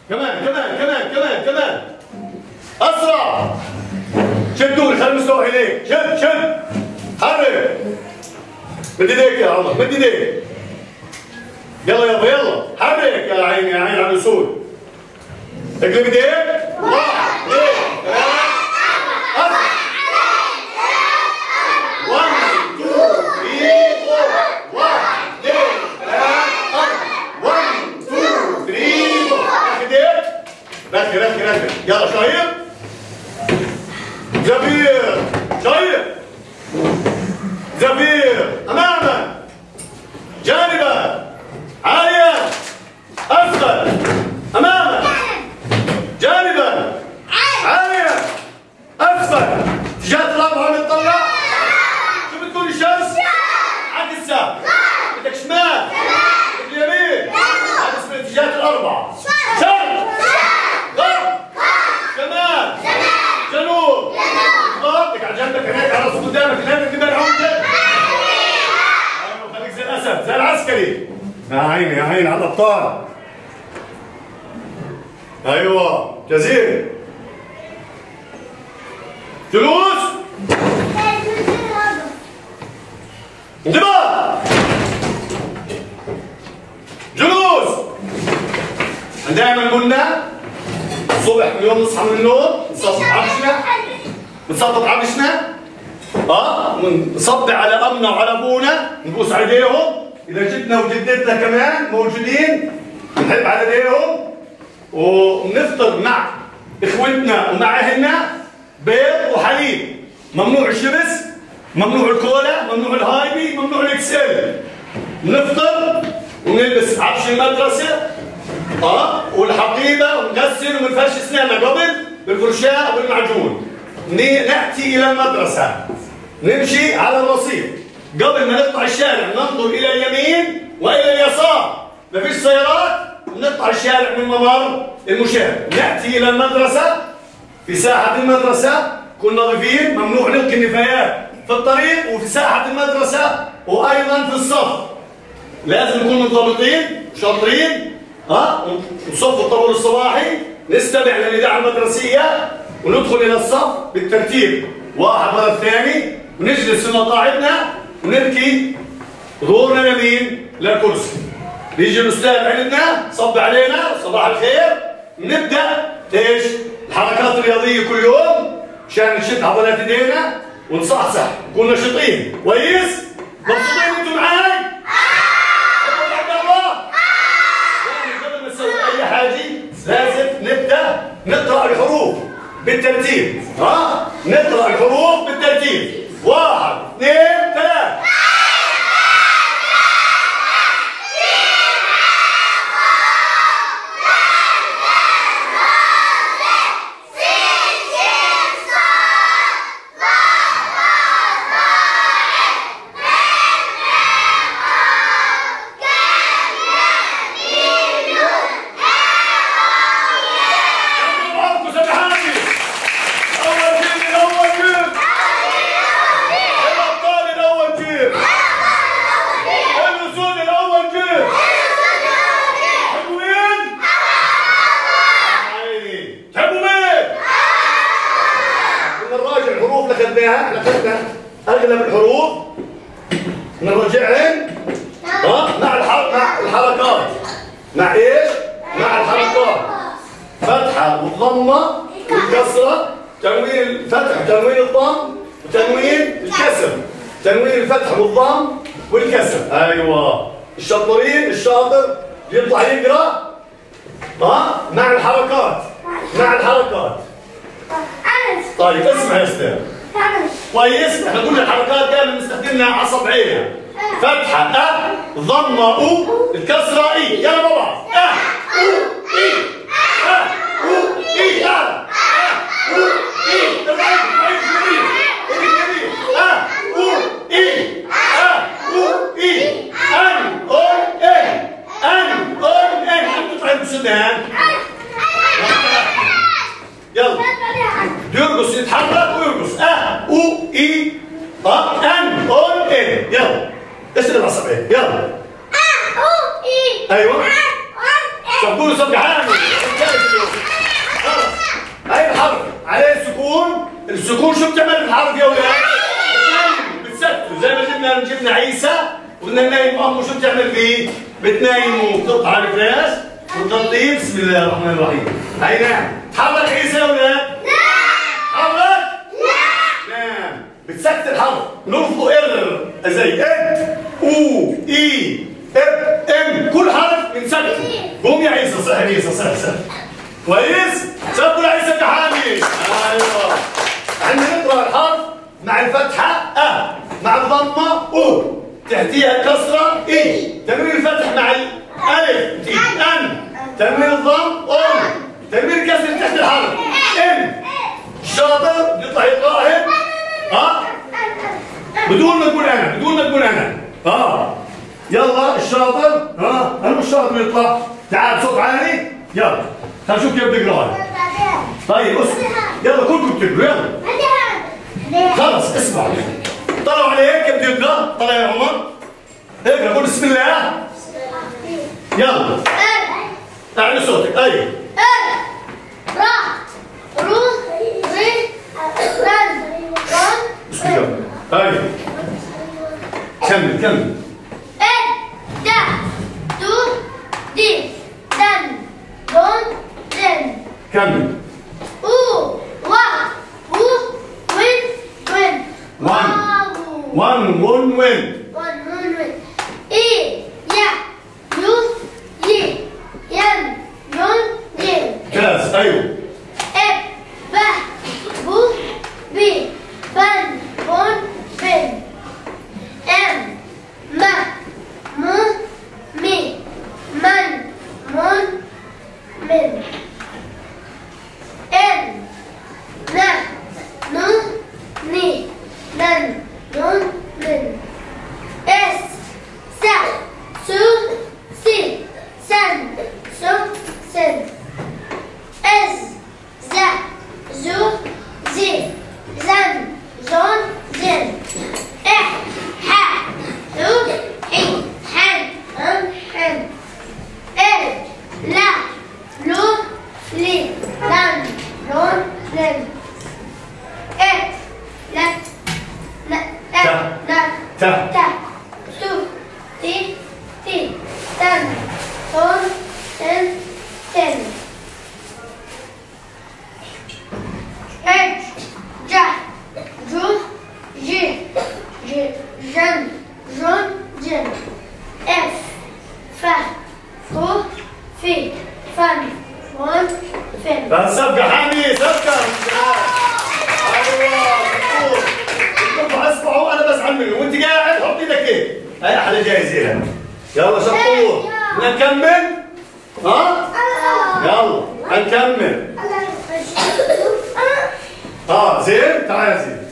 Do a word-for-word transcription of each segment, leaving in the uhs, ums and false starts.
كمان كمان كمان كمان كمان اسرع. شدوني خلي المستوى اليك. شد شد حرك. مد ايديك يا عمر، مد ايديك. يلا يابا يلا حرك يا عيني يا عيني على الاسود. اقلب ايديك. واحد اثنين ثلاثة أربعة. واحد اثنين ثلاثة أربعة. واحد اثنين ثلاثة أربعة. واحد اثنين ثلاثة أربعة. ايديك. ركي ركي ركي. يلا شايف؟ زفير شايف؟ زفير أمامك. جانبك. عالية. أسفل. أمامك. جانبا. عالية. أسفل. اتجاه الأربعة بنطلع. شو بتقول الشمس؟ عكسها. بدك شمال. بدك اليمين. هذا اسمه اتجاه الأربعة. شرق. غرب. شمال. جنوب. غرب. بدك على جنبك هناك على راسك قدامك هناك تبان عودك. خليك زي الأسد زي العسكري. يا عيني يا عيني على الأبطال. ايوه جزيرة. جلوس. انتباه. جلوس. دائما قلنا الصبح من يوم نصحى من النوم نصفط عبشنا نصفط عبشنا اه ونصبح على امنا وعلى ابونا نبوس على ايديهم. اذا جدنا وجدتنا كمان موجودين نحب على ايديهم ونفطر مع اخوتنا ومع اهلنا بيض وحليب. ممنوع الشبس، ممنوع الكولا، ممنوع الهايبي، ممنوع الاكسل. نفطر ونلبس عفش المدرسه اه والحقيبه ونغسل ونفرش اسناننا قبل بالفرشاه والمعجون. ناتي الى المدرسه نمشي على الرصيف. قبل ما نقطع الشارع ننظر الى اليمين والى اليسار. ما فيش سيارات نقطع الشارع من ممر المشاة. نأتي إلى المدرسة في ساحة المدرسة كنا نظيفين. ممنوع نلقي النفايات في الطريق وفي ساحة المدرسة وأيضا في الصف. لازم نكون منضبطين شاطرين ها. نصف الطابور الصباحي نستمع للإذاعة المدرسية وندخل إلى الصف بالترتيب واحد ورا الثاني ونجلس في مقاعدنا ونركي ظهورنا يمين للكرسي. يجي الاستاذ عندنا صب علينا صباح الخير. نبدا ايش؟ الحركات الرياضيه كل يوم مشان نشد عضلات ايدينا ونصحصح نكون نشيطين. كويس؟ مبسوطين انتم معاي؟ يعني قبل ما نسوي اي حاجه لازم نبدا نقرا الحروف بالترتيب. ها؟ نقرا الحروف بالترتيب. واحد اثنين ثلاث. احنا خدنا اغلب الحروف نرجعهن ها مع مع الحركات. مع ايش؟ مع الحركات. فتحه والضمه والكسره. تنوين الفتح وتنوين الضم وتنوين الكسر. تنوين الفتح والضم والكسر. ايوه الشاطرين الشاطر يطلع يقرا ها مع الحركات. مع الحركات. طيب اسمع يا استاذ. كويس؟ احنا قلنا الحركات دائما بنستخدمها على صبعينا. فتحة أ، ضمة أو، الكسرة إي. يلا مع بعض. أ أو إي. أ أو إي. يلا. أ أو إي. الرئيس الرئيس اليمين. اليمين. أ أو إي. أ أو إي. أن أون إن. أن أون إن. عم تطلع بالسودان. يلا. يرقص يتحرك ويرقص. أ أو إي. أن أون إن. يلا. اسال العصبية. يلا. أ أو إي. أيوه. شوف قولوا صوت عالي. السكون شو بتعمل بالحرف يا ولاد؟ بتسكتوا زي ما جبنا جبنا عيسى وقلنا ننيم امه شو بتعمل فيه؟ بتنيمه بتقطع الفراش وتغطيه بسم الله الرحمن الرحيم. هي نعم. تحرك عيسى يا ولاد؟ تحرك؟ نعم. بتسكت الحرف نرفضه ار زي اد او اي اب ام كل حرف بنسكته. قوم يا عيسى صح عيسى صح صح. كويس؟ سكتوا لعيسى كحامي. ايوه. احنا نقرا الحرف مع الفتحه ا مع الضمه او تحتيها الكسره اي تنوين الفتح مع الالف تي ان تنوين الضم ام تنوين الكسر تحت الحرف ام. الشاطر يطلع يقراها ها بدون ما تقول انا بدون ما تقول انا اه يلا الشاطر ها انا مش شاطر يطلع تعال بصوت عالي يلا خلينا نشوف كيف بتقراها. طيب اسمع يلا كلكم بتقروا يلا خلص اسمعوا طلعوا عليه كيف بده يقرا. طلع يا عمر اقرا قول بسم الله يلا اعلي صوتك. ايوه ايوه كمل كمل. اد دا دو دي دن دون دن كمل. او وا و وين وين وان وان ون وين وان وين وين اي يا يو يي ين يون ين. كاس ايوه. اب ب بو بي بن بون بن ام ما مو مي من من من ان نا نو ني نن نون نن اس سا سو سي سن سو سن از زا زو زي زن زون زن اح ح حو حي حن هم حن ال لا لو لي لن لون لن ات لت ن ات ن تا تا سو تي تي تن تون تن تن ات جا جو جي جي جن جون جن اف ف فو في فن فون فن. سبقة حامي سبقة. ايوه انتم اصبعوا انا بزعل منه وانت قاعد حط ايدك هيك. هي احلى جايزة لك. يلا شطور بدنا نكمل؟ ها؟ يلا هنكمل. اه زين تعال يا زين.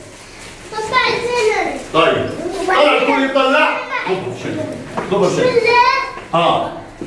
طيب طلع الكل يطلع ضبط شيء ضبط شيء اه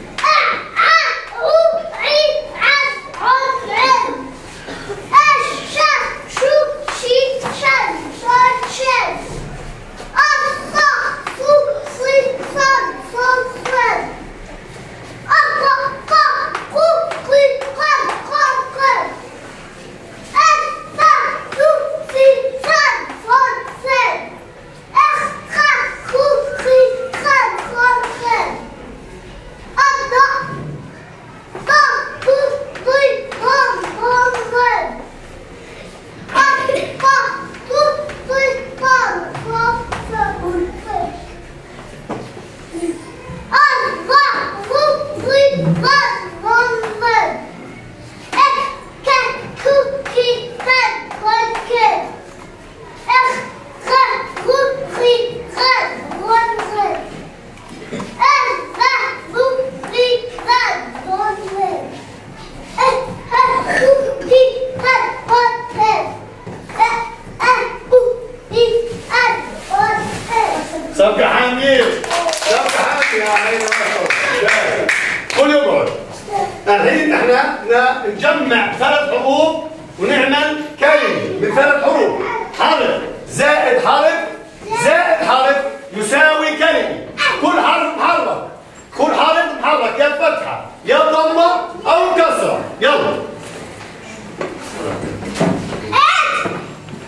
سبقة حامي سبقة حامي يا عيني كل يقعد. الحين احنا نجمع ثلاث حروف ونعمل كلمة من ثلاث حروف. حرف زائد حرف زائد حرف يساوي كلمة. كل حرف محرك كل حرف محرك يا فتحة يا ضمة أو كسرة. يلا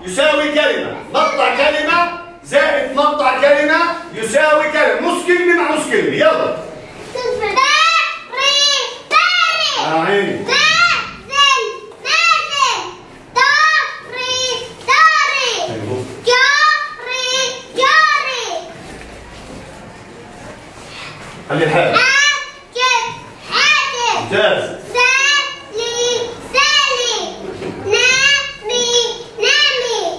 يساوي كلمة، مقطع كلمة زائد مقطع كلمة يساوي كلمة، نص كلمة مع نص كلمة، يلا. آه عيني. خلي الحال. حاجب حاجب. ممتاز. سالي سالي. نامي نامي.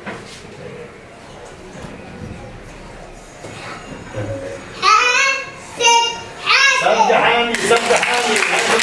حاسب حاسب. سبحاني سبحاني.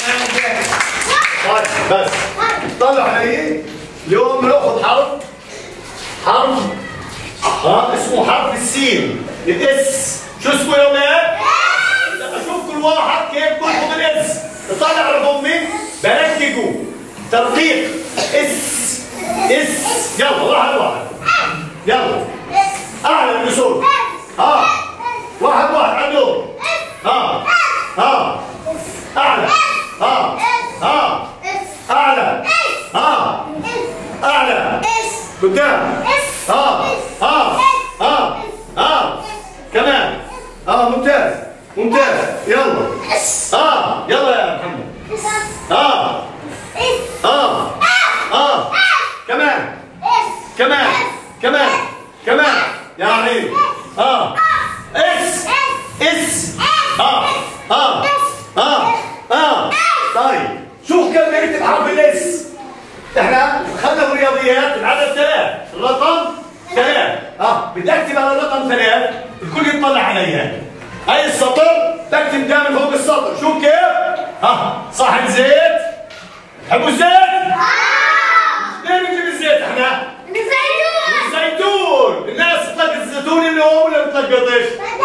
طيب بس طلع علي اليوم بناخذ حرف حرف ها اسمه حرف السين، الاس. شو اسمه يا ولاد؟ اشوف كل واحد كيف بياخذ الاس. تطلع على ضمي بركقوا ترقيق اس اس. يلا واحد واحد. يلا اعلى بصوت. ها واحد واحد على الدور. ها ها اعلى. ها ها اعلى. ها اعلى. قدام. ها ها ها ها كمان. اه ممتاز ممتاز. يلا اه يلا يا محمد. اه اه اه كمان كمان كمان كمان يا عيني. اه اس اس. اه اه اه اه طيب شوف كم نكتب حرف الاس. احنا خدنا في الرياضيات العدد ثلاث، الرقم ثلاث. اه بدي اكتب على الرقم ثلاث، الكل يطلع عليها. هاي السطر تكتب دائما فوق السطر. شوف كيف؟ ها صاحب زيت. تحبوا الزيت؟ اه. ليه بنجيب الزيت احنا؟ من الزيتون. من الزيتون. الناس تطلق الزيتون اليوم ولا بتلقطش؟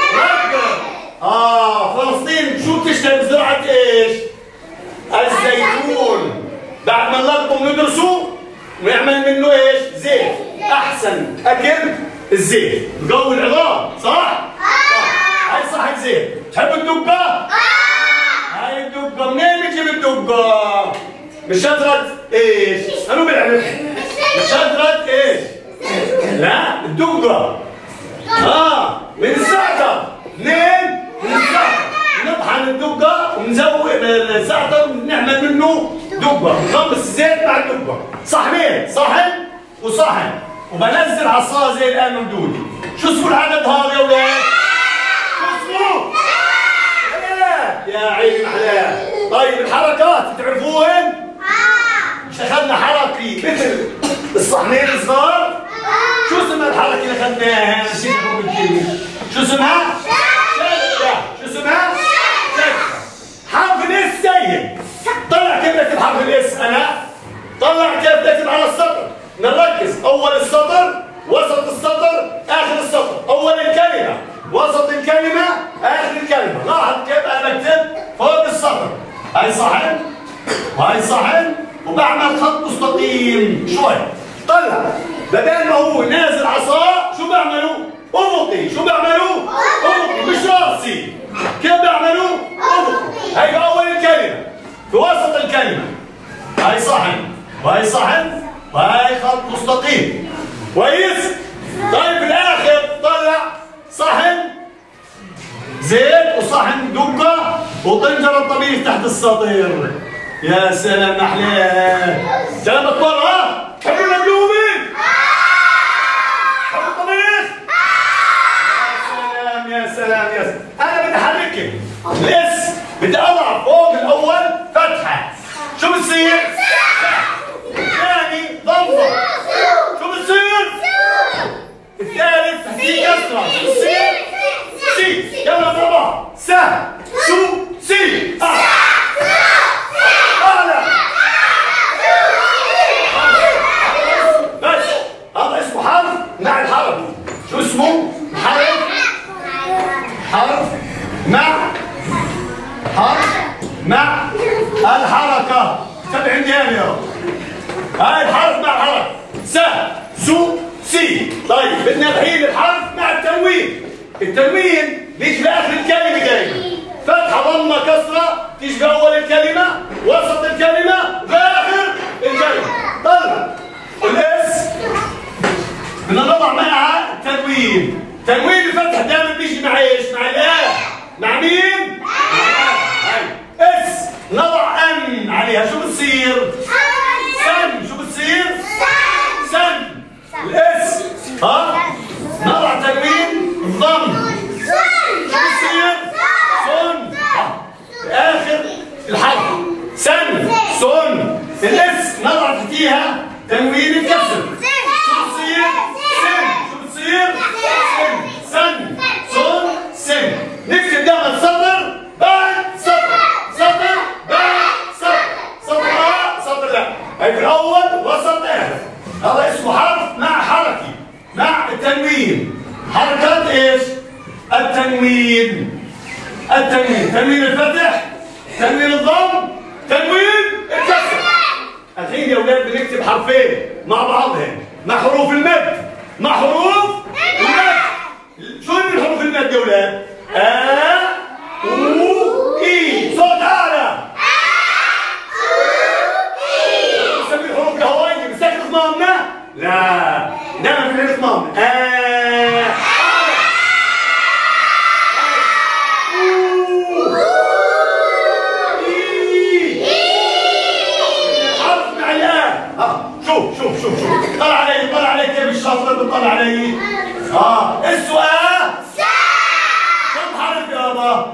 اه فلسطين شو بتشتغل بزراعة ايش؟ الزيتون. بعد ما نلقطه وندرسه ونعمل منه ايش؟ زيت. احسن اكل الزيت، بقوي العظام، صح؟ هاي صاحب زيت. تحب الدقة؟ اه. هاي الدقة منين بتجيب الدقة؟ من شجرة ايش؟ أنا بيعرف. من شجرة ايش؟ لا الدقة. اه من الزعتر. منين؟ من الزعتر. نطحن الدقة ونزود الزعتر ونعمل منه دقة، نغمس الزيت مع الدقة. صحنين، صحن وصحن، وبنزل عصاه زي الآن ممدودة. شو اسمه العدد هذا يا ولاد؟ يا عيني محلاه. طيب الحركات تعرفوهن؟ اه. مش اخذنا حركه مثل الصحنين الصغار؟ اه. شو اسمها الحركه اللي اخذناها؟ نسيت اقول بالكلمه. شو اسمها؟ شدة. شو اسمها؟ شدة. حرف الاس سيء. طلع كيف بكتب حرف الاس انا؟ طلع كيف بكتب على السطر. نركز اول السطر، وسط السطر، اخر السطر، اول الكلمه، وسط الكلمة، آخر الكلمة. لاحظ كيف أنا بكتب فوق السطر. هاي صحن وهاي صحن وبعمل خط مستقيم شوي. طلع بدل ما هو نازل عصاه شو بعملوا؟ أفقي. شو بعملوا؟ أفقي مش راسي. كيف بعملوا؟ أفقي. هاي بأول الكلمة، في وسط الكلمة. هاي صحن وهاي صحن وهاي خط مستقيم. كويس؟ طيب في الآخر طلع صحن زيت وصحن دقة وطنجرة طبيخ تحت السطير. يا سلام أحلاه. جابت مرة؟ تحبوا المقلوبة؟ تحبوا الطبيخ؟ يا سلام يا سلام يا سلام. أنا بدي أحركك. الاس بدي أضع فوق الأول فتحة. شو بتصير؟ الثاني ضمة. شو بتصير؟ الثالث في كسرة. شو بتصير؟ سي. يلا بابا. س شو سي. أه. أعلى. بس هذا اسمه حرف مع الحرف. شو اسمه؟ حرف حرف مع حرف مع الحركة. تبع عندي أنا. هاي الحرف مع حرف. س سو سي. طيب بدنا الحين الحرف مع التنوين. التنوين بيجي في اخر الكلمه دايما. فتحه ضمه كسره تيجي في اول الكلمه، وسط الكلمه، في اخر الكلمه. طلع الاس بدنا نضع معها التنوين. تنوين الفتح دائما بيجي مع ايش؟ مع الآ. مع مين؟ مع اس. نضع ان عليها شو بتصير؟ سن. شو بتصير؟ سن. الاس ها؟ نضع تنوين الضم. شو بتصير؟ سن. اخر الحرف سن. سن. الاس نضع تحتيها تنوين الكسر. شو بتصير؟ سن. شو بتصير؟ سن. سن. سن. سن. نكتب دائما سطر بعد سطر. سطر بعد سطر. سطر لا سطر لا. هي في الاول وسط اخر. هذا اسمه حرف مع حركه مع التنوين. حركات ايش؟ التنوين. التنوين. تنوين الفتح. تنوين الضم. تنوين الكسر. الحين يا اولاد بنكتب حرفين مع بعضهم مع حروف المد. مع حروف المد. شو من حروف المد يا اولاد؟ آ و إي. صوت أعلى. بنسمي الحروف الهوائية بنسكت ضمامنا؟ لا. دائما في الحروف ضمام. آ شوف شوف شوف شوف طلع علي طلع علي كيف الشاطر بتطلع علي؟ اه السؤال كم حرف يابا؟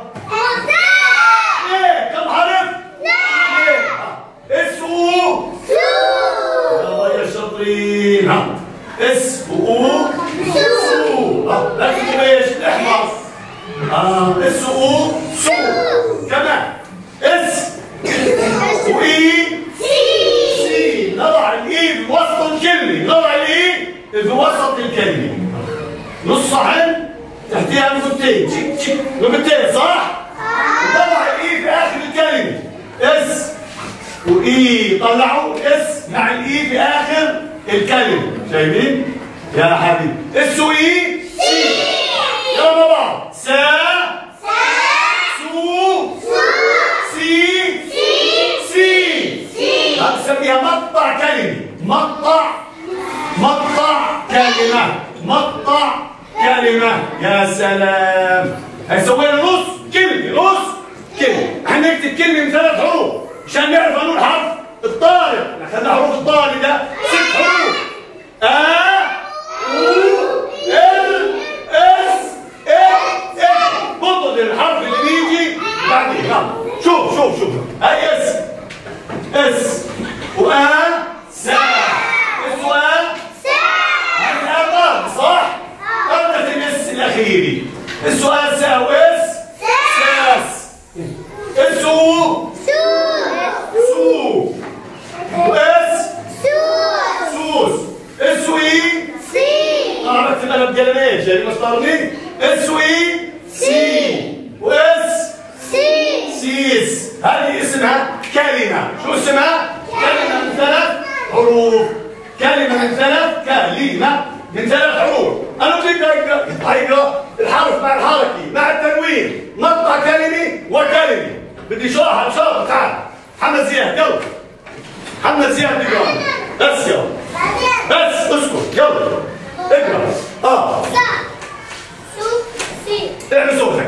ايه كم حرف؟ ايه اسو يلا يا شاطرين. ها اس و سو. ها لا تكتبوا ايش؟ الاحمر. اه اس و سو. كمان اس واي. نضع الاي في وسط الكلمه. نضع الاي في وسط الكلمه. نص صحن تحتيها نقطتين. تشيك تشيك نقطتين صح؟ نضع الاي في اخر الكلمه. اس واي. طلعوا اس مع الاي في اخر الكلمه. شايفين؟ يا حبيبي اس واي سي. يلا مع بعض. سا سو سي سي. هنسميها مقطع كلمة. مقطع مقطع كلمة. مقطع كلمة. يا سلام. هيسوينا نص كلمة. نص كلمة. احنا نكتب كلمة من ثلاث حروف عشان نعرف نقول حرف الطارق. اخذنا حروف الطارق ده ست حروف. آ و ال اس ال ال. بطل الحرف اللي بيجي بعدين. شوف شوف شوف. هاي اس اس وآ سا. اس وآ سا. هذه الآن صح؟ قبل الاس الأخيري. اس وآ سا واس ساس. اس و سو. واس سوس. اس وي سي. أنا بكتب أنا بقلمين شايفين مسطرني؟ اس وي سي. واس سي. سيس. هذه اسمها كلمة. شو اسمها؟ كلمة من ثلاث حروف. كلمة من ثلاث كلمة من ثلاث حروف. أنا بدي أقرأ أقرأ الحرف مع الحركة مع التنوين. مقطع كلمة وكلمة. بدي شرحها شرح. تعال محمد زياد يلا. محمد زياد بيقرأ. بس يلا. بس اسكت يلا. اقرأ. آه. اعمل صوتك.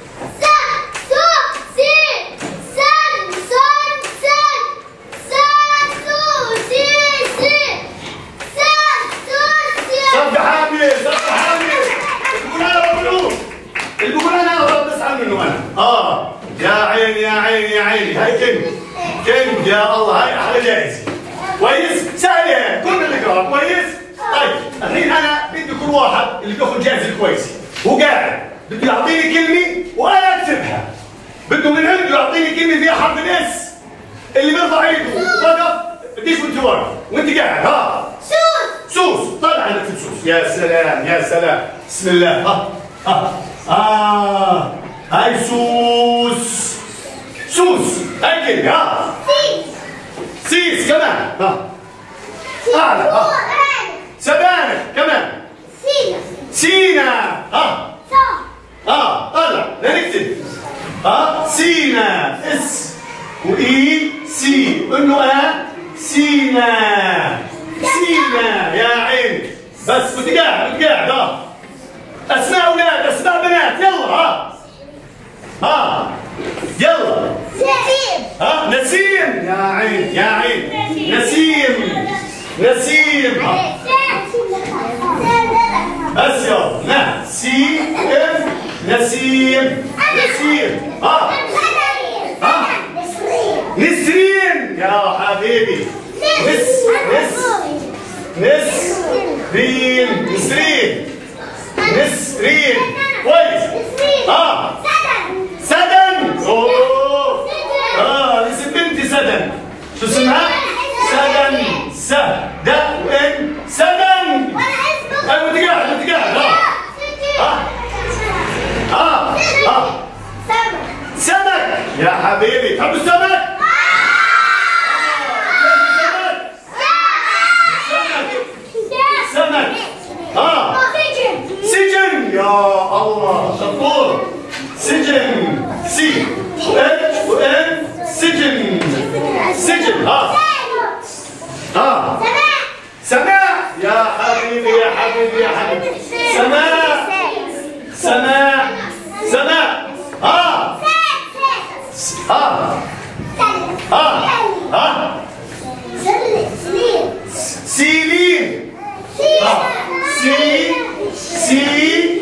اه يا عيني يا عيني يا عيني. هاي كلمة كلمة يا الله. هاي احلى جائزة. كويس؟ سهلة كلنا نقرا. كويس؟ طيب الحين انا بدي كل واحد اللي بياخذ جائزة كويسة هو قاعد بده يعطيني كلمة وانا اكتبها. بده من عنده يعطيني كلمة فيها حرف الاس. اللي بيرفع ايده وقف بديش وانت واقف وانت قاعد. ها سوس. سوس. طلع انا اكتب سوس. يا سلام يا سلام. بسم الله. ها ها اه هاي سوس. سوس. هاي كلمة. ها سيس. سيس كمان. ها أعلى. ها سبانخ كمان. سينا. سينا. ها ها طلع لنكتب. ها سينا. اس وإي سي. إنه آ سينا. سينا يا عيني. بس كنت قاعد كنت قاعد ها. اسماء اولاد اسماء بنات يلا ها. ها يلا. نسيم. ها نسيم يا عين يا عين. نسيم نسيم ها. بس يلا نسيم نسيم نسيم ها. ها نسرين يا حبيبي. نس نس نسرين نسرين نسرين كويس. اه سدن. اوه اه اسم بنتي سدن. شو اسمها؟ سدن. س د ان سدن. ايوه انت قاعد انت قاعد اه اه اه سمك يا حبيبي. تحب السمك؟ سمك. ها سجن يا الله شطور. سجن سي اتش وان سجن سجن. ها ها سماء يا حبيبي يا حبيبي يا حبيبي. سماء سماء سماء. ها ها ها ها سيلين. ها سي سي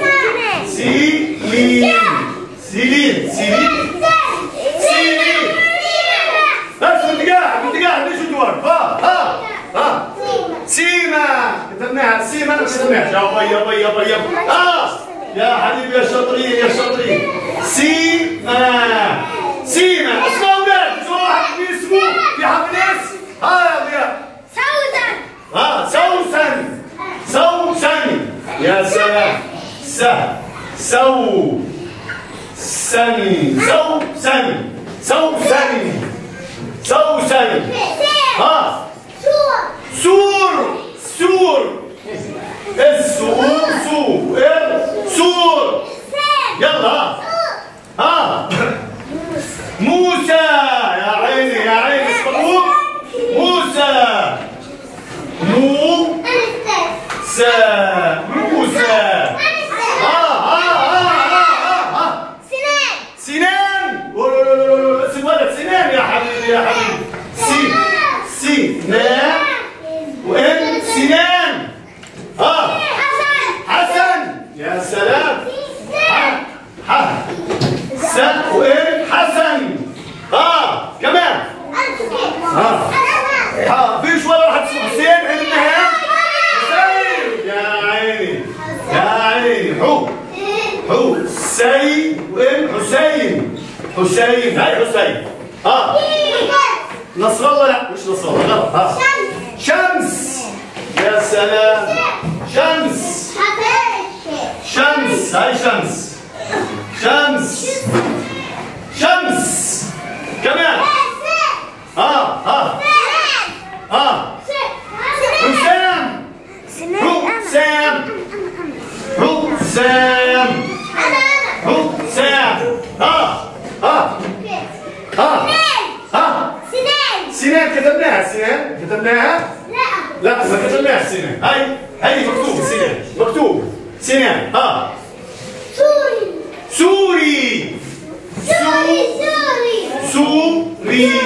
سيلين سيلين سيلين سيلين. بس انت قاعد انت قاعد ليش تدور؟ ها ها ها سيما كتبناها. سيما انا كتبناها. يا بي يا بي يا بي يا اه يا حبيبي يا شاطرين يا شاطرين. سيما سيما. اسمع اولاد شو واحد في اسمه في حرف الاس. ها يا ضياء. سوسن. ها سوسن سوسن يا سلام. س سو سن سوسن سوسن سوسن. ها سور سور. السور سور سور. يلا ها موسى يا عيني يا عيني. اسمه موسى. مو سا موسى. ها ها ها ها ها سنان. سنان. اسم ولد سنان يا حبيبي يا حبيبي. سي سنان وان سنان. ها حسن يا سلام. ح ح س وان حسن. ها كمان. ها ها فيش ولا واحد اسمه حسين عند النهاية. حسين يا عيني يا عيني. حو حو سي وان حسين. حسين هاي حسين. ها نصر الله. لا مش نصر الله غلط. ها شمس يا سلام. شمس شمس هاي شمس شمس شمس كمان. ها ها ها حسام حسام حسام حسام. ها ها ها ها سنان. كتبناها سنان كتبناها. لا ما كتبناها سنان. هاي هاي مكتوب سنان مكتوب سنان. ها سوري. سوري سوري. سوري.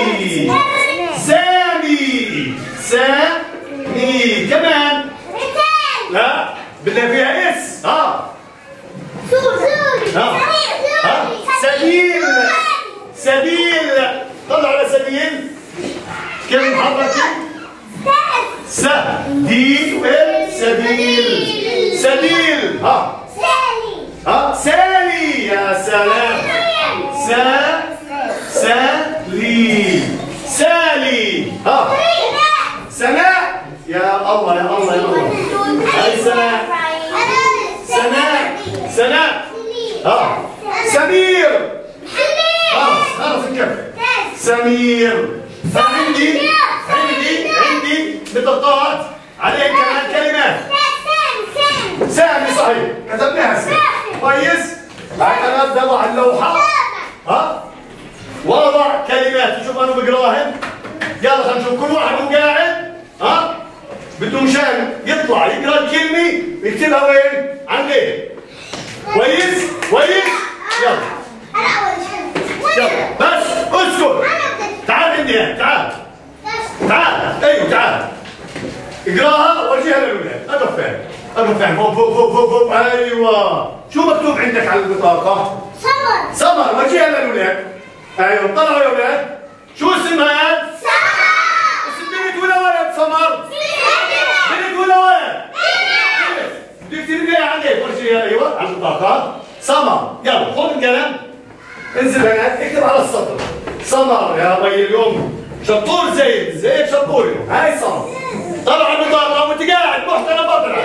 سامي سامي كمان. لا بدنا فيها اس. ها سوري. ها ها سبيل سبيل. طلع على سبيل. كيف محرك؟ س دي وال سبيل سبيل. ها ها سالي يا سلام. س سالي سالي. ها سناء يا الله يا الله يا الله. هاي سناء سناء سناء. ها سمير. خلاص خلاص الكف. سمير. عندي عندي عندي بطاقات عليها كمان كلمات. سامي صحيح كتبناها سامي. كويس. بعد نبدا نضع اللوحه. ها وضع كلمات. شوف انا بقراهن. يلا خلينا نشوف كل واحد وقاعد. ها بده مشان يطلع يقرا الكلمه يكتبها وين؟ عند ايه؟ كويس؟ كويس؟ يلا انا اول شيء يلا بس اسكت تعال عندي هنا تعال تعال ايوه تعال اقراها وارجيها للاولاد اقف فين اقف فين فوق فوق فوق فوق فوق ايوه شو مكتوب عندك على البطاقه؟ سمر سمر وارجيها للاولاد ايوه طلعوا يا اولاد شو اسمها؟ سمر اسم بنت ولا ولد سمر؟ بنت ولا ولد؟ بدك تكتب لي عليك ورجيها ايوه على البطاقه سمر يلا خذ القلم انزل هناك اكتب على السطر سمر يا بي اليوم شطور زيد زيد شطور اليوم هاي سمر طلع البطاقه وانت قاعد محترم بطلع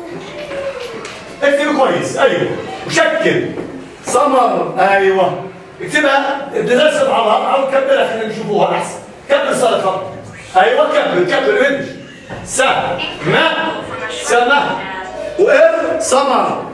اكتب كويس ايوه وشكل سمر ايوه اكتبها بدرس بعضها او كبرها خلينا نشوفوها احسن كبر صار خط ايوه كبر كبر انج س ما سما وار سمر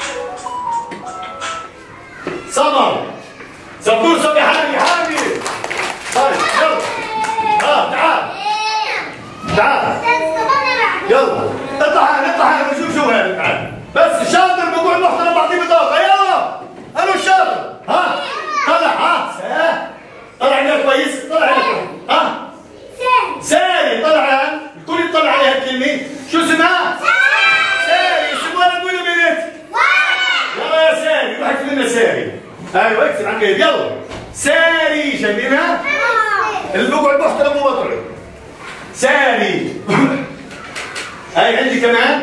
سمر سبور صبي حامي حامي طيب يلا ها تعال تعال يلا اطلع هان اطلع هان شوف شو هذا تعال بس الشاطر بقول محترم بعطيه بطاقه يلا الو الشاطر ها طلع ها طلع عندك كويس طلع عندك ها ساري طلع هان الكل يطلع عليها الكلمه شو اسمها؟ ساري اسم ولد ولا بنت؟ يلا يا ساري روح اكتب لنا ساري ايوه اكتب عن جيد يلا ساري شايفينها؟ اللي بقعد محترم وبطل ساري هاي عندي كمان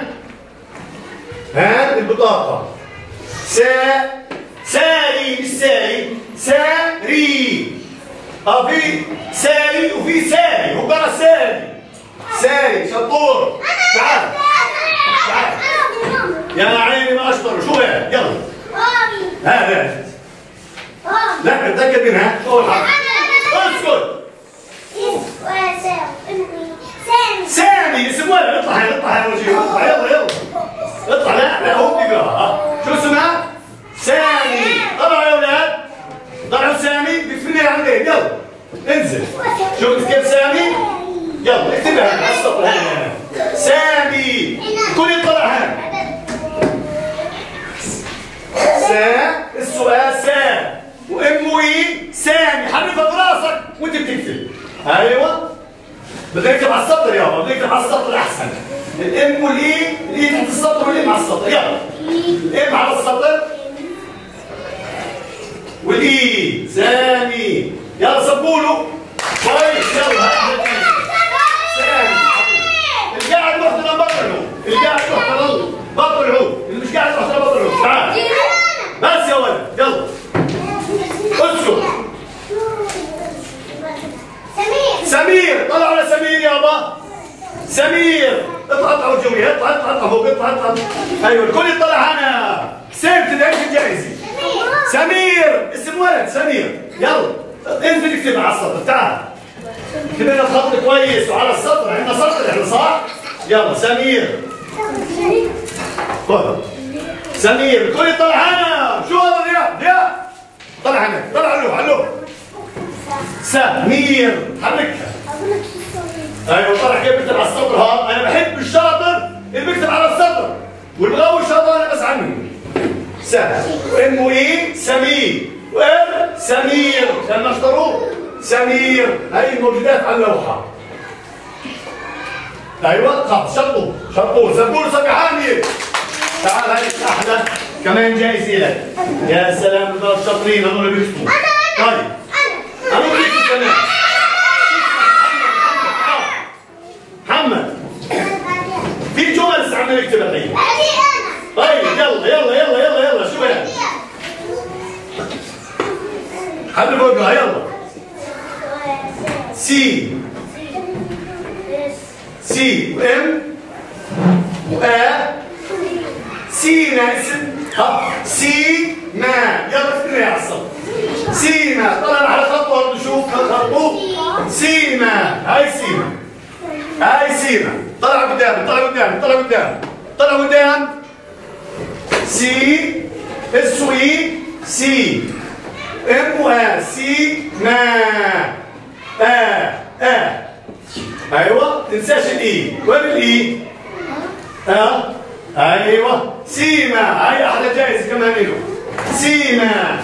ها البطاقة سا ساري مش ساري ساري اه في ساري وفي ساري هو برا ساري ساري شطور تعال تعال يا عيني ما اشطر شو هذا يلا هذا لا اتاكد منها اول حرف اسكت سامي اسم ولد اطلع هنا اطلع هنا وجهي اطلع يلا يلا اطلع لا لا هو بيقراها شو اسمها؟ سامي طلعوا يا اولاد طلعوا سامي بيكتبوا عن ايه يلا انزل شفت كيف سامي؟ يلا اكتبها على السطر هنا سامي الكل يطلع هنا سا السؤال سا وام وي سامي حرفها براسك وانت بتكتب ايوه بدك تكتب على السطر يابا بدك تكتب على السطر احسن الام والاي الاي تحت السطر والام على السطر يلا الام على السطر والاي سامي يلا صبوله كويس يلا سامي القاعد محترم بطلعوا القاعد محترم بطلعوا اللي مش قاعد محترم بطلعوا تعال بس يا ولد يلا اسكت سمير سمير طلعوا على سمير يابا سمير اطلع اطلع وجهي اطلع اطلع اطلع فوق اطلع اطلع ايوه الكل يطلع هنا كسبت العيش الجائزي سمير اسم ولد سمير يلا انزل اكتب على السطر تعال اكتب لنا الخط كويس وعلى السطر عندنا سطر احنا صح؟ يلا سمير خذ سمير الكل يطلع هنا شو هذا ضياء ضياء طلع هنا طلع له علو سمير حركها ايوه طلع كيف بكتب على السطر ها انا بحب الشاطر اللي بيكتب على السطر والمغاوي الشاطر انا بزعل منه س ام واي سمير وام سمير لما اشتروه سمير هاي الموجودات على اللوحه ايوه خط شطوا شطوا زبور صبي حامي تعال هاي احلى كمان جايزه لك يا سلام هذول شاطرين هذول بيكتبوا طيب انا بكتب كمان محمد في جمل استعمل نكتبها طيب طيب يلا يلا يلا يلا يلا شو هي حد فوقها يلا سي سي وام وآ سينا اسم ها سيما يلا اكتبها على الصوت سيما طلع على خط ورد نشوف خطوه سيما هاي سيما هاي سيما طلع قدام طلع قدام طلع قدام طلع قدام سي اس وي سي ام و سي ما ا ا ايوه تنساش الاي. وين الاي؟ ها ايوه سيما. هاي احلى جايزه كمان له سيما.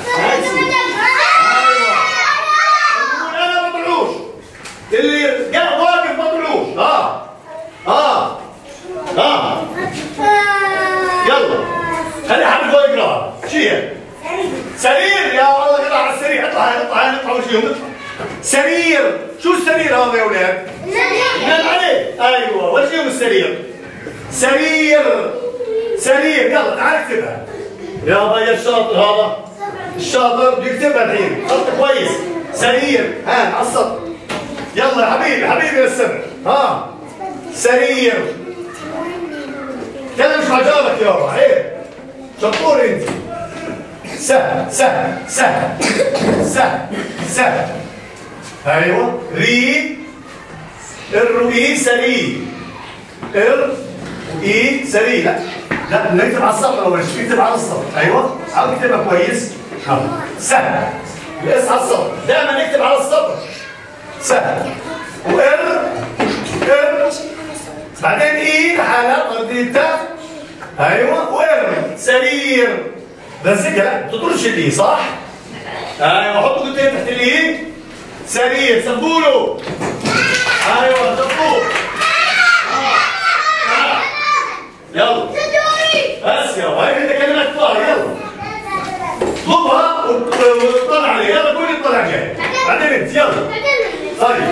انا ما طلعوش اللي قاعد واقف ما طلعوش. اه اه اه يلا خلي حد فوق يقراها. شو هي؟ سرير. يا والله يلا على السرير. اطلع اطلع اطلع وجههم. سرير. شو السرير هذا يا ولاد؟ نام عليه. ايوه وجههم السرير. سرير سرير. يلا تعال اكتبها. يا بيا الشاطر هذا الشاطر بده يكتبها الحين. خط كويس. سرير. ها على السطر. يلا يا حبيبي حبيبي للسبع. ها سرير. كلام مش عجبك يابا. عيب. شطور انت. سهل سهل سهل سهل سهل. ايوه ري ار اي سري. ار اي سري. لا لا نكتب على السطر اول شيء. نكتب على السطر. ايوه عم نكتبها كويس. سهل. الاس على السطر. دائما نكتب على السطر. سهل. وار ار بعدين اي لحالها ارضيتها. ايوه وار سرير. لزقها. لا تطرش الاي صح؟ ايوه حطوا قلتين تحت الاي. سرير. سبوله. ايوه سبوه. يلا بس يا هاي انت كلمات طاهر. يلا اطلبها واطلع عليها. يلا كل اطلع جاي بعدين انت. يلا طيب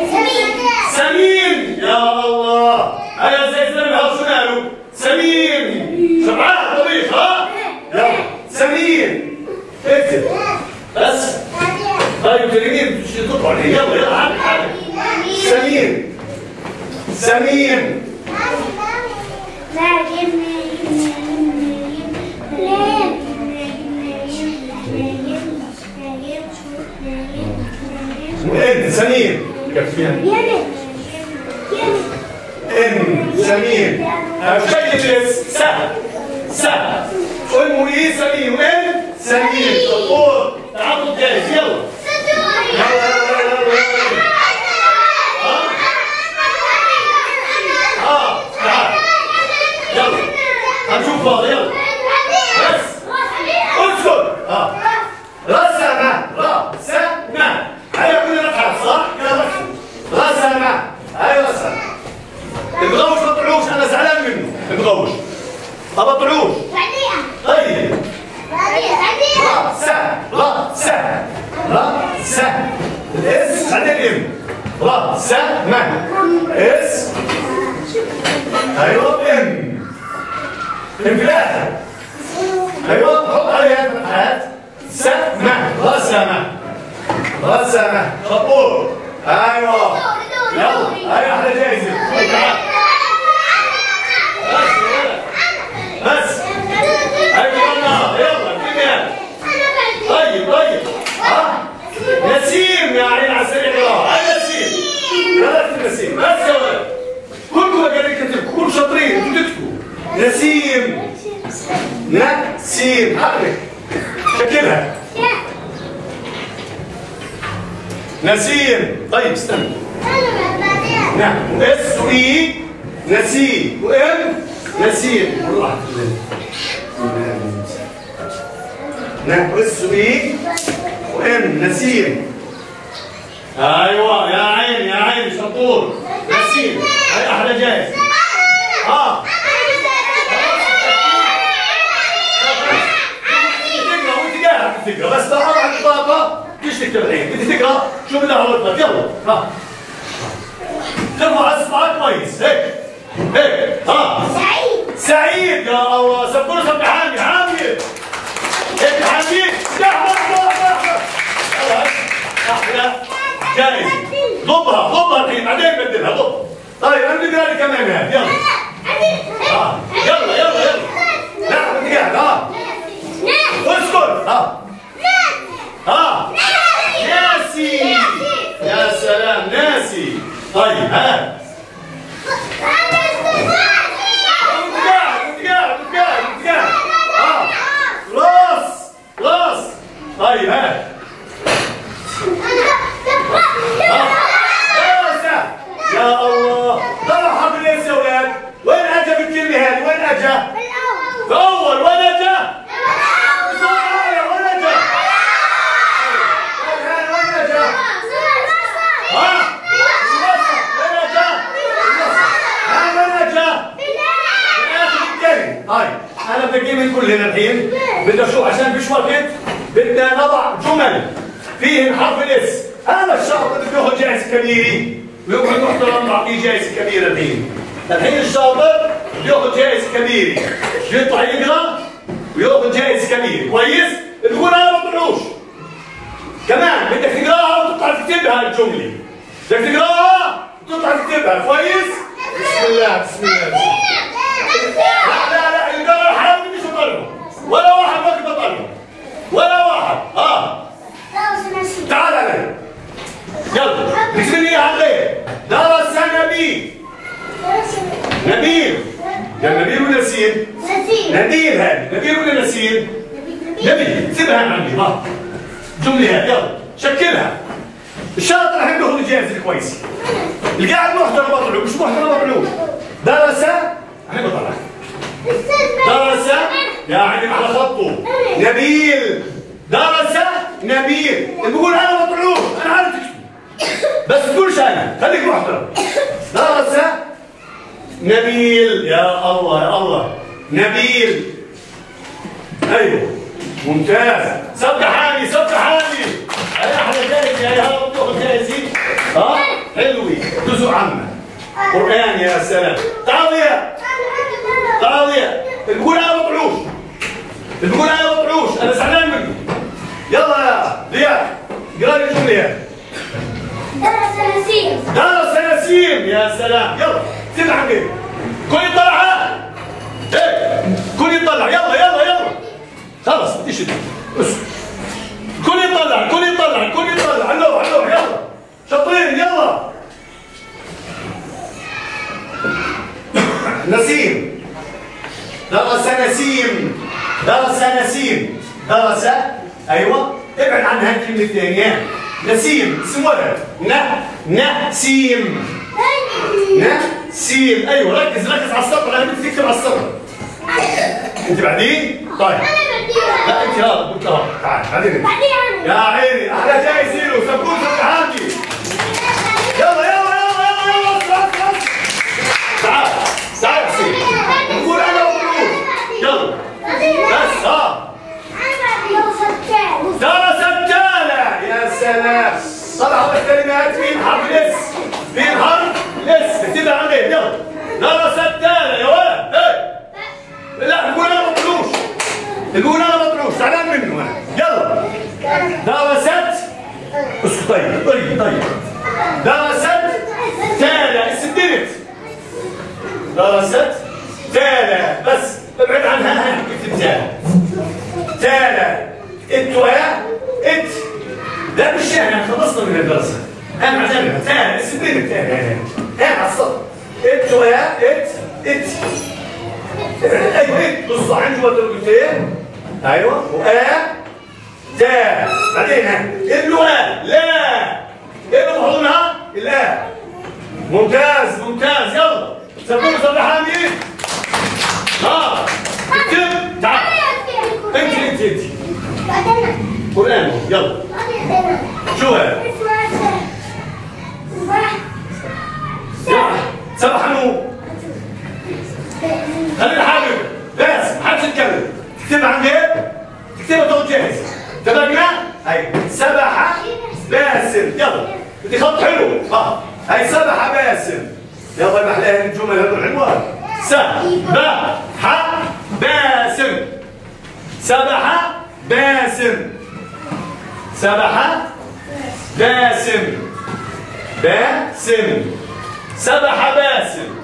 سمين. يا الله انا زي سلمي هذا شو ماله؟ سمين. شبعان طبيخ. ها يلا سمين. اكتب بس. طيب كلمين تطلع عليه. يلا يلا عادي عادي. سمين سمين. وإن سمين. إن سمين. شيء بس سهل سهل. وإن وإيه سمين. وإن سمين. شطور. تعاطف جاهز. يلا يلا يلا يلا. اه تعال يلا هنشوف هذا. يلا بس اسكت. اه رسمة. رسمة. هيا كل رفعت صح؟ يلا رسمة. هاي رسمة. البغوش ما طلعوش. انا زعلان منه البغوش ما طلعوش. طيب رسمة. رسمة. رسمة. الاس بعدين الام. رسمة. اس ايوه ام. ام في الاخر. ايوه حط عليها فتحات. سمة. رسمة. رسمة. شطور. ايوه يلا هاي احلى جايزة. بس بس هاي يلا يلا كمل. طيب طيب ها نسيم. يا عين على السريع. هاي نسيم. يلا اكتب نسيم. بس يا ولد كلكم قاعدين تكتبوا. كلكم شاطرين انتوا تكتبوا. نسيم. نسيم. حرك شكلها نسيم. طيب استنى. نعم اس واي نسيم. وام نسيم. والله نعم اس واي وام نسيم. ايوه يا عين يا عين شطور. نسيم. هاي احلى جايزه. اه تقرا وانت قاعد تقرا. بس تقرا على البطاقه ليش تكتب الحين؟ بدي تقرا شو بالله عوضتك. يلا ها ترفع اصبعك كويس. هيك هيك. ها سعيد. سعيد. يا الله سبوله سبح حامي حامي. هيك حامي. لحظه لحظه. احلى جايزه. ضبها ضبها الحين بعدين بدلها. ضب. طيب انا بدي اقرا لي كمان هيك. يلا ها يلا يلا يلا. لا بدي قاعد. ها اسكت. ها ها ناسي. يا سلام ناسي. طيب ها انت قاعد انت قاعد انت قاعد انت قاعد. ها راس راس. طيب ها ها يا يا الله. طلع حرف الاس يا ولاد. وين اجا في الكلمه هذه؟ وين اجا؟ في اول. وين اجا؟ وين اجا؟ وين اجا؟ ها؟ وين اجا؟ ها وين اجا؟ هاي انا بدي اجيب من كل هنا الحين. بدي اشوف عشان فيش وقت. بدنا نضع جمل فيهن حرف الاس. هذا الشاطر بده ياخذ جائزه كبيره ويقعد محترم نعطيه جائزه كبيره الحين. الحين الشاطر بده ياخذ جائزه كبيره. يطلع يقرا وياخذ جائزه كبيره، كويس؟ تقول انا ما بطلعوش. كمان بدك تقراها وتطلع تكتبها الجمله. بدك تقراها وتطلع تكتبها، كويس؟ بسم الله بسم الله. لا لا لا اللي قرا الحرام بديش اطلعه. ولا واحد وقت بطلعه. ولا واحد. اه تعال علي. يلا اكتب لي اياها عليه. درس نبيل. نبيل. يا نبيل ولا نسيم؟ نسيم. نبيل هذه. نبيل ولا نسيم؟ نبيل. اكتبها عندي. ها الجمله هذه يلا شكلها. الشاطر الحين بياخذ الجائزه الكويسه. القاعد محترم بطلعه، مش محترم بطلعوش. درس انا بطلع. درس يعني على خطه. نبيل. درس نبيل. بقول انا ما بطلعوش، انا عارف بس تقولش انا، خليك محترم. درس نبيل. يا الله يا الله. نبيل. ايوه ممتاز. سبق حامي سبق حامي. اي احلى جايزه يا هلا بتاخذ جايزه. ها حلوه. جزء عامه. قران يا سلام. تعال يا تعال يا. بقول انا ما بطلعوش. بقول انا ما بطلعوش، انا زعلان منه. يلا يا ضياء اقرا لي الجمله. درس نسيم. درس نسيم. يا سلام. يلا سيب عندي. كل يطلع. ايه كل يطلع. يلا يلا يلا خلص بديش اسكت. كل يطلع كل يطلع كل يطلع. علوح علوح يلا شاطرين يلا. نسيم. درس نسيم. درس نسيم. درس ايوه ابعد عن هالكلمه الثانيه. نسيم اسم ولد. ن نسيم. نسيم. ايوه ركز ركز على السطر. انا بدي تكتب على السطر. انت بعدين؟ طيب لا انت هذا قلت لها تعال بعدين. يا عيني احلى جايزه له سبوك عندي. يلا يلا يلا يلا يلا بس بس. تعال تعال يا حسين. نقول انا وبقول يلا بس. ها درس التالى. يا سلام. طلعوا الكلمات مين حرف الاس. مين حرف الاس. اكتبها عندي يلا. درس التالى يا ولد. ايه لا نقول انا ما بطلعوش. نقول انا ما بطلعوش زعلان منه انا. يلا درست. اسكت طيب طيب طيب. درست تالى. اسم بنت. درست تالى بس ابعد عنها. اكتب تالى. تالى. ات ويا ات. لا مش احنا خلصنا من الدراسه. انا معتمدها. تالى اسم بنت. تالى انا على السطر. ات ويا ات ات. ايوه بص عندي وقت القلتين. ايوه وآ تا. بعدين اللغة لا. ايه اللي بحضنها؟ الآ. ممتاز ممتاز. يلا سبوك صبري حامي. ها اكتب. تعال انت انت انت قرآن يلا. شو هذا؟ سبح حنو. خلي الحاجب بس محدش يتكلم. تكتبها عندي. تكتبها تاخد جاهز. اتفقنا؟ هي سبح باسم. يلا بدي خط حلو. اه هي سبح باسم. يلا ما احلاها الجمل هذول العنوان. سبح باسم. سبح باسم. سبح باسم. باسم. سبح باسم.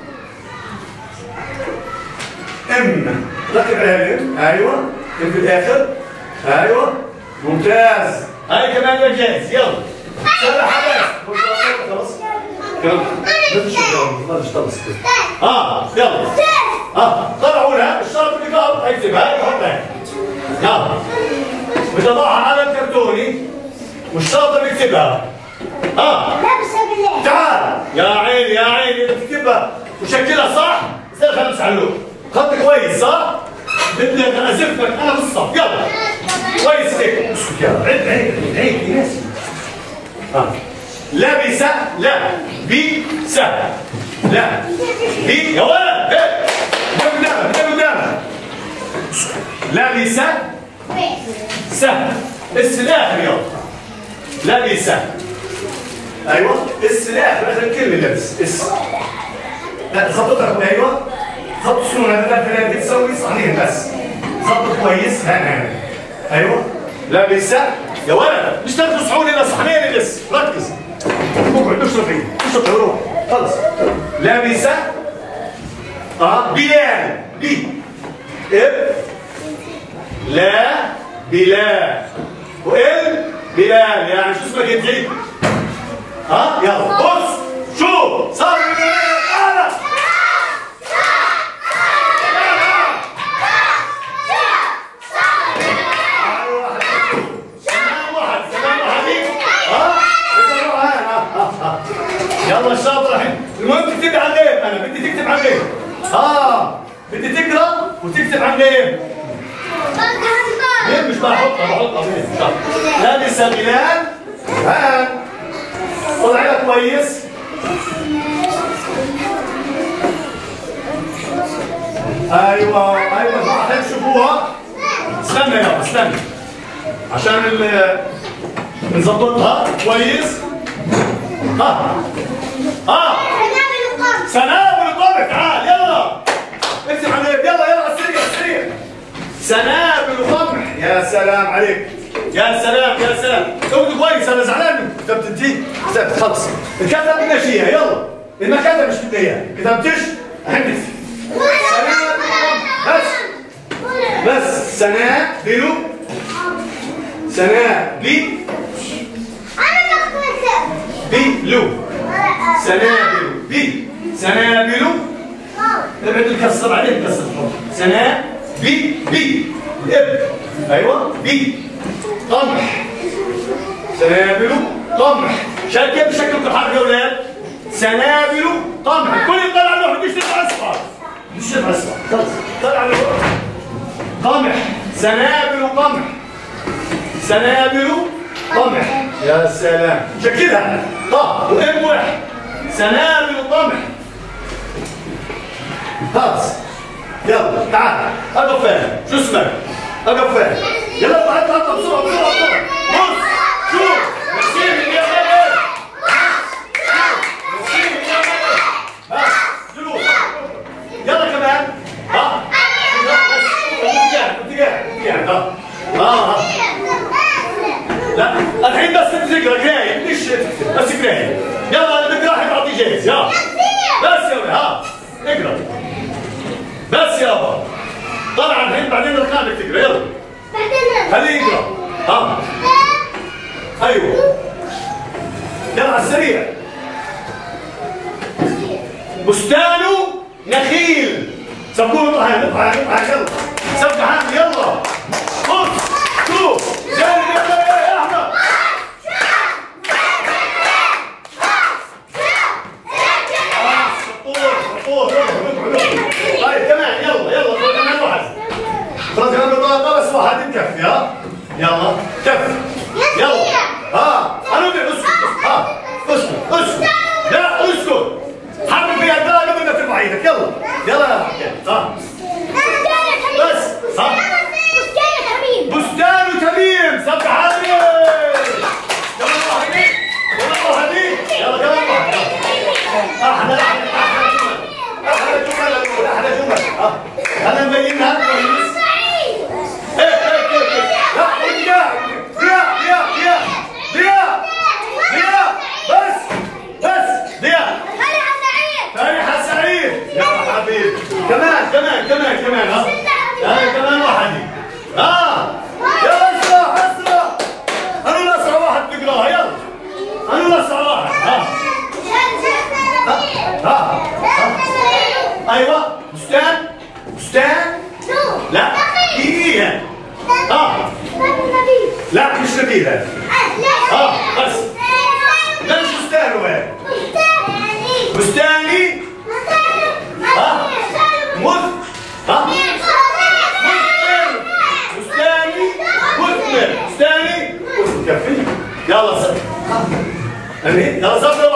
ام ركب عليها الام. ايوه ام في الاخر. ايوه ممتاز. هاي كمان يا جاهز. يلا سبح باسم. خلاص كلام ما تشتغل خلص. اه يلا اه طلعوا لها الشرط اللي قال حيكتبها يحطها. يلا بدي اضعها على الكرتوني والشاطر يكتبها. اه تعال يا عيني يا عيني انت تكتبها وشكلها صح زي خمس علوم. خط كويس صح؟ بدي ازفك انا بالصف يلا. كويس هيك اسكت يلا عيد عيد عيد يا ناس. اه لبس لا بس لا بي يا ولد هيك ده قدامك ده قدامك. لبس سهل اس الاخر يلا. لبس ايوه اس الاخر اخر كلمه لبس اس. لا خططك ايوه خط سنون هذا لا تسوي صحيح بس خط كويس هنا هنا ايوه. لبس يا ولد مش تنقصعوني الا صحنين بس ركز. اقعد اشرب فيه اشرب روح خلص. لبس اه بلال بي اب لا بلال وال بلال يعني شو اسمك انت؟ ها يلا بص شو صار انا يلا الشاطر الحين. المهم تكتب على الليل انا بدي تكتب على الليل. اه بدي تقرا وتكتب على الليل. ليه مش بحطها بحطها فين؟ لابس بلال ها طلع لك كويس. ايوه ايوه صح تشوفوها. استنى يلا استنى عشان نظبطها كويس. ها ها سنابل القمح تعال يلا اكتب عليك يلا يلا سريع سريع. سنابل قمح يا سلام عليك يا سلام يا سلام. اكتب كويس انا زعلان منك. كتبت انت؟ كتبت خلص. الكتب بدنا شيء يلا. اللي ما كتب مش بدنا اياه. كتبتش؟ عندك سنابل قمح بس بس سنابل سنابل بلو سنابل بي سنابل ابعد الكسر عليه الكسر سنابل بي الاب ايوه بي قمح سنابل قمح. شايف كيف بشكل الحرف يا اولاد؟ سنابل قمح. كل يطلع له بديش تطلع اصفر بديش تطلع اصفر خلص طلع له قمح سنابل قمح سنابل قمح يا سلام. شكلها طه وام واحد سنابل قمح. خلاص يلا تعال اقف فين شو اسمك؟ اقف فين يلا اطلع اطلع اطلع بسرعه بسرعه بسرعه. بص شوف نسيم يا ولد نسيم يا ولد. ها جلوس يلا كمان. ها انت قاعد انت قاعد انت قاعد ها ها لا الحين بس تقرا قرايه بديش تكتب بس قرايه. يلا اللي بقرا الحين بعطيه جاهز يلا بس يا ولد ها اقرا بس يابا. طلع الحين بعدين الخامك تقرا يلا خليه يقرا. ها ايوه يلا على السريع. بستان نخيل. سبقوا نطلع نطلع نطلع يلا سبق حامل يلا. بص شوف جانب يا احمد. طيب كمان يلا يلا كمان واحد. خلاص كمان بطاقة بس واحد يكفي. ها يلا كفي يلا. ها انا بدي اسكت ها اسكت اسكت لا اسكت. حرك فيها الدرجة قبل ما ترفع ايدك يلا يلا يا حكاية. ها بس ها بستان تميم سبع حامل. يلا واحد يلا واحد يلا كمان واحد. احلى احلى احلى جمل احلى جمل احلى جمل. ها هلا مبينها كويس. هيك هيك هيك لا ضياء ضياء ضياء ضياء ضياء بس بس ضياء. فرحة سعيد يلا حبيبي. كمان كمان كمان كمان. ها ها كمان واحد. ها يلا اسرع اسرع. انا الاسرع واحد بقراها يلا. انا الاسرع واحد. ها ها ها ايوه بستان بستان لا دقيقة. اه لا مش نبيلة. اه بس لا مش بستان وين بستاني ها مثمر ها مثمر بستاني مثمر بستاني مثمر كفي يلا سبح امين يلا سبح